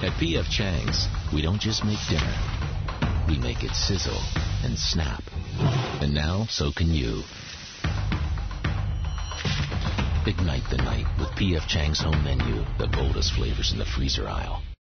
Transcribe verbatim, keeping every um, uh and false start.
At P F Chang's, we don't just make dinner. We make it sizzle and snap. And now, so can you. Ignite the night with P F Chang's home menu, the boldest flavors in the freezer aisle.